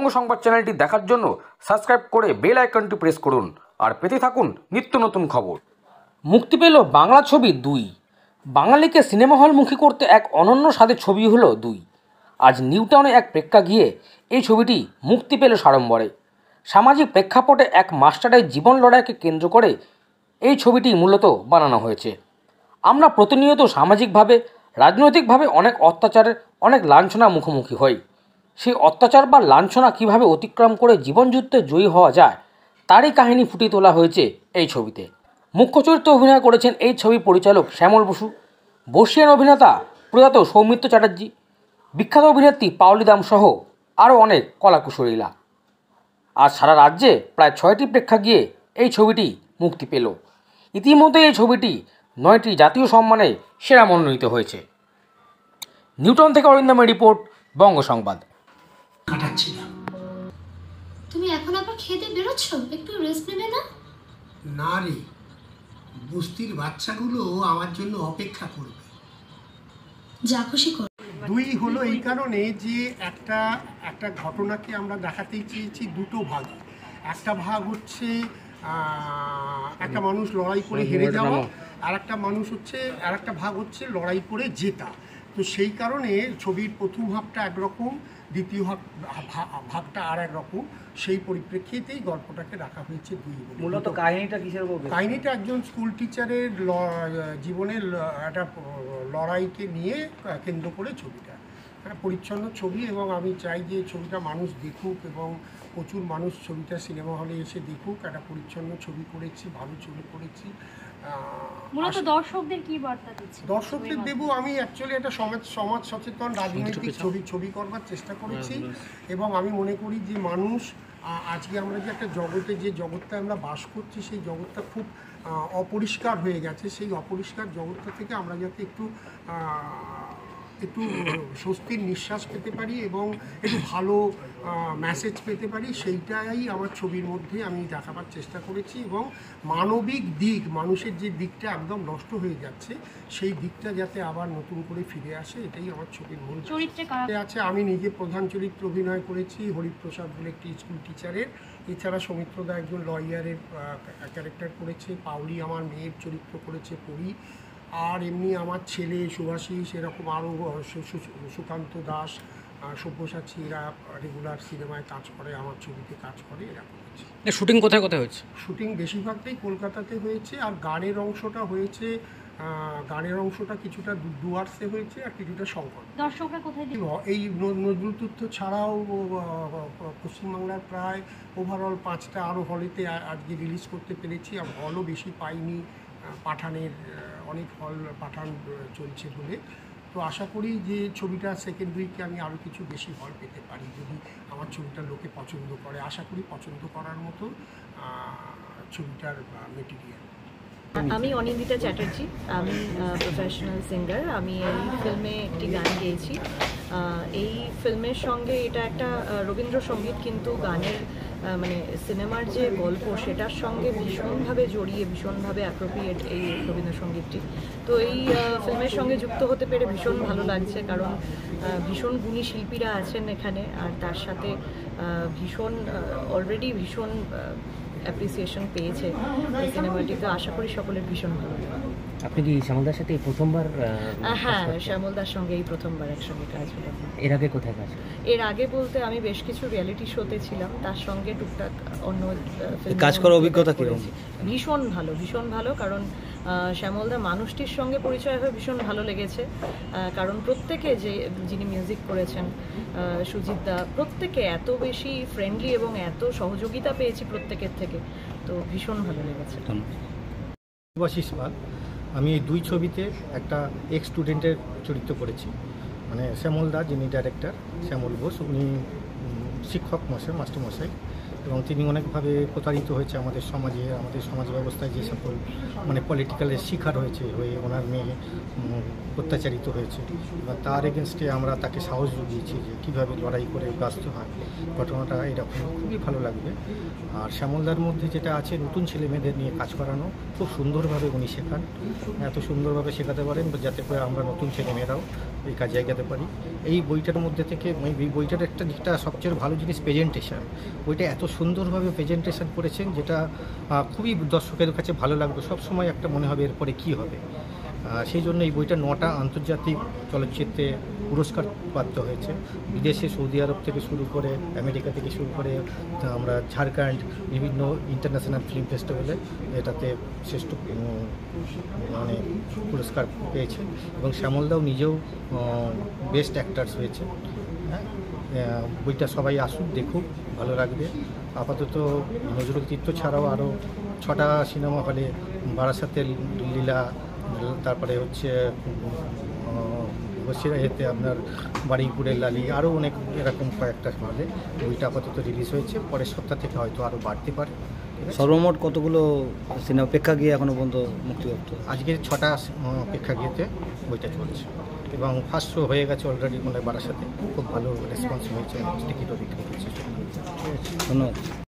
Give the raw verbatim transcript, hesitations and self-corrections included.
সংবাদ চ্যানেলটি দেখার জন্য সাবস্ক্রাইব করে বেল আইকনটি প্রেস করুন আর পেতে থাকুন নিত্য নতুন খবর। মুক্তি পেল বাংলা ছবি দুই। বাঙালিকে সিনেমা হলমুখী করতে এক অনন্য স্বাদের ছবি হলো দুই। আজ নিউটাউনে এক প্রেক্ষাগৃহে এই ছবিটি মুক্তি পেল সাড়ম্বরে। সামাজিক প্রেক্ষাপটে এক মাস্টারের জীবন লড়াইকে কেন্দ্র করে এই ছবিটি মূলত বানানো হয়েছে। আমরা প্রতিনিয়ত সামাজিকভাবে রাজনৈতিকভাবে অনেক অত্যাচারের অনেক লাঞ্ছনার মুখোমুখি হই। সেই অত্যাচার বা লাঞ্ছনা কীভাবে অতিক্রম করে জীবনযুদ্ধে জয়ী হওয়া যায় তারই কাহিনী ফুটিয়ে তোলা হয়েছে এই ছবিতে। মুখ্য চরিত্রে অভিনয় করেছেন এই ছবির পরিচালক শ্যামল বসু, বর্ষিয়ান অভিনেতা প্রয়াত সৌমিত্র চ্যাটার্জি, বিখ্যাত অভিনেত্রী পাওলি দাম সহ আরও অনেক কলাকুশলীরা। আজ সারা রাজ্যে প্রায় ছয়টি প্রেক্ষাগৃহে এই ছবিটি মুক্তি পেল। ইতিমধ্যে এই ছবিটি নয়টি জাতীয় সম্মানে সেরা মনোনীত হয়েছে। নিউটাউন থেকে অরিন্দমের রিপোর্ট, বঙ্গ সংবাদ। তুমি এখন আবার খেতে বেরোচ্ছ, একটু রেস্ট নেবে না? না রে, বস্তির বাচ্চাগুলো আমার জন্য অপেক্ষা করবে। যা খুশি কর। দুই হলো এই কারণে যে একটা একটা ঘটনাকে আমরা দেখাতেই চেয়েছি দুটো ভাগে। একটা ভাগ হচ্ছে একটা মানুষ লড়াই করে হেরে যাওয়া, আর একটা মানুষ হচ্ছে আর একটা ভাগ হচ্ছে লড়াই করে জেতা। তো সেই কারণে ছবির প্রথম ভাগটা একরকম, দ্বিতীয় ভাগটা আর এক রকম। সেই পরিপ্রেক্ষিতেই গল্পটাকে রাখা হয়েছে দুই। মূলত কাহিনীটা কিসের উপর? কাহিনীটা একজন স্কুল টিচারের জীবনের একটা লড়াইকে নিয়ে কেন্দ্র করে ছবিটা, একটা পরিচ্ছন্ন ছবি। এবং আমি চাই যে ছবিটা মানুষ দেখুক এবং প্রচুর মানুষ ছবিটা সিনেমা হলে এসে দেখুক। একটা পরিচ্ছন্ন ছবি করেছি, ভালো ছবি করেছি। মূলত দর্শকদের কি বার্তা দিচ্ছি? দর্শকদের দেবো আমি অ্যাকচুয়ালি একটা সমাজ সমাজ সচেতন রাজনৈতিক ছবি ছবি করবার চেষ্টা করেছি। এবং আমি মনে করি যে মানুষ আজকে আমরা যে একটা জগতে যে জগৎটা আমরা বাস করছি সেই জগৎটা খুব অপরিষ্কার হয়ে গেছে। সেই অপরিষ্কার জগৎটা থেকে আমরা যাতে একটু একটু স্বস্তির নিঃশ্বাস পেতে পারি এবং একটু ভালো মেসেজ পেতে পারি, সেইটাই আমার ছবির মধ্যে আমি দেখাবার চেষ্টা করেছি। এবং মানবিক দিক, মানুষের যে দিকটা একদম নষ্ট হয়ে যাচ্ছে সেই দিকটা যাতে আবার নতুন করে ফিরে আসে, এটাই আমার ছবির মূল চরিত্রে আছে। আমি নিজে প্রধান চরিত্র অভিনয় করেছি হরিপ্রসাদ বলে একটি স্কুল টিচারের। এছাড়া সৌমিত্রদা একজন লয়ারের ক্যারেক্টার করেছে, পাউলি আমার মেয়ের চরিত্র করেছে পরি। আর এমনি আমার ছেলে সুভাষিস, এরকম আরও সুকান্ত দাস, সব্যসাচী, এরা রেগুলার সিনেমায় কাজ করে, আমার ছবিতে কাজ করে। এরকম হচ্ছে। শুটিং কোথায় কোথায় হয়েছে? শুটিং বেশিরভাগটাই কলকাতাতে হয়েছে, আর গানের অংশটা হয়েছে গানের অংশটা কিছুটা ডুয়ার্সে হয়েছে আর কিছুটা শঙ্কর। দর্শকরা কোথায় এই নজরুল তথ্য ছাড়াও পশ্চিমবাংলার প্রায় ওভারঅল পাঁচটা আরও হলেতে আজকে রিলিজ করতে পেরেছি। আর হলও বেশি পাইনি, পাঠানের অনেক হল পাঠান চলছে বলে। তো আশা করি যে ছবিটা সেকেন্ড উইকে আমি আরও কিছু বেশি হল পেতে পারি যদি আমার ছবিটা লোকে পছন্দ করে। আশা করি পছন্দ করার মতো ছবিটার মেটেরিয়াল। আমি অনিন্দিতা চ্যাটার্জি, আমি প্রফেশনাল সিঙ্গার। আমি এই ফিল্মে একটি গান গেয়েছি। এই ফিল্মের সঙ্গে এটা একটা রবীন্দ্রসঙ্গীত, কিন্তু গানের মানে সিনেমার যে গল্প সেটার সঙ্গে ভীষণভাবে জড়িয়ে, ভীষণভাবে অ্যাপ্রোপ্রিয়েট এই রবীন্দ্রসঙ্গীতটি। তো এই ফিল্মের সঙ্গে যুক্ত হতে পেরে ভীষণ ভালো লাগছে, কারণ ভীষণ গুণী শিল্পীরা আছেন এখানে, আর তার সাথে ভীষণ অলরেডি ভীষণ অ্যাপ্রিসিয়েশন পেয়েছে এই সিনেমাটি। তো আশা করি সকলের ভীষণ ভালো লাগবে। আপনি কি শ্যামলদার সাথে এই প্রথমবার? হ্যাঁ, শ্যামলদার সঙ্গে এই প্রথমবার একসঙ্গে কাজ হলো। এর আগে কোথায় কাজ? এর আগে বলতে আমি বেশ কিছু রিয়েলিটি শোতে ছিলাম, তার সঙ্গে টুকটাক অন্য কাজ করার অভিজ্ঞতা কীরকম? ভীষণ ভালো, ভীষণ ভালো। কারণ শ্যামলদা মানুষটির সঙ্গে পরিচয় হয়ে ভীষণ ভালো লেগেছে। কারণ প্রত্যেকে যে যিনি মিউজিক করেছেন, সুজিতদা, প্রত্যেকে এত বেশি ফ্রেন্ডলি এবং এত সহযোগিতা পেয়েছি প্রত্যেকের থেকে। তো ভীষণ ভালো লেগেছে। সুভাষিস পাল, আমি এই দুই ছবিতে একটা এক্স স্টুডেন্টের চরিত্র করেছি। মানে শ্যামলদা যিনি ডাইরেক্টর, শ্যামল ঘোষ, উনি শিক্ষক মশাই, মাস্টারমশাই, এবং তিনি অনেকভাবে প্রতারিত হয়েছে আমাদের সমাজে, আমাদের সমাজ ব্যবস্থায় যে সকল মানে পলিটিক্যালের শিকার হয়েছে, হয়ে ওনার মেয়ে অত্যাচারিত হয়েছে। এবং তার এগেনস্টে আমরা তাকে সাহস জুগিয়েছি যে কীভাবে লড়াই করে ব্যস্ত হয়। ঘটনাটা এরকম খুবই ভালো লাগবে। আর শ্যামলদার মধ্যে যেটা আছে, নতুন ছেলে মেয়েদের নিয়ে কাজ করানো, খুব সুন্দরভাবে উনি শেখান, এত সুন্দরভাবে শেখাতে পারেন যাতে করে আমরা নতুন ছেলেমেয়েরাও এই কাজে এগাতে পারি। এই বইটার মধ্যে থেকে মানে এই বইটার একটা যেটা সবচেয়ে ভালো জিনিস প্রেজেন্টেশন। বইটা এত সুন্দরভাবে প্রেজেন্টেশন করেছেন যেটা আহ, খুবই দর্শকের কাছে ভালো লাগবে, সবসময় একটা মনে হবে এরপরে কী হবে। আহ, সেই জন্য এই বইটা নটা আন্তর্জাতিক চলচ্চিত্রে পুরস্কার প্রাপ্ত হয়েছে। বিদেশে সৌদি আরব থেকে শুরু করে আমেরিকা থেকে শুরু করে তা আমরা ঝাড়খণ্ড বিভিন্ন ইন্টারন্যাশনাল ফিল্ম ফেস্টিভ্যালে এটাতে শ্রেষ্ঠ উম, মানে পুরস্কার পেয়েছে এবং শ্যামলদাও নিজেও বেস্ট অ্যাক্টার্স হয়েছে। হ্যাঁ, আহ, বইটা সবাই আসুক, দেখুক, ভালো লাগবে। আপাতত নজরুল তীর্থ ছাড়াও আরও ছটা সিনেমা হলে বারাসাতের লীলা, তারপরে হচ্ছে বসিরহাটে আপনার বারুইপুরের লালি, আরও অনেক এরকম কয়েকটা হলে বইটা আপাতত রিলিজ হয়েছে। পরের সপ্তাহ থেকে হয়তো আরও বাড়তে পারে। ঠিক আছে? সর্বমোট কতগুলো সিনেমা প্রেক্ষাগৃহে এখনো পর্যন্ত মুক্তিপ্রাপ্ত? আজকে ছটা আহ, প্রেক্ষাগৃহেতে বইটা চলছে এবং ফার্স্ট শো হয়ে গেছে অলরেডি, মানে বারাসাতে খুব ভালো রেসপন্স হয়েছে, টিকিটও বিক্রি হচ্ছে। ধন্যবাদ।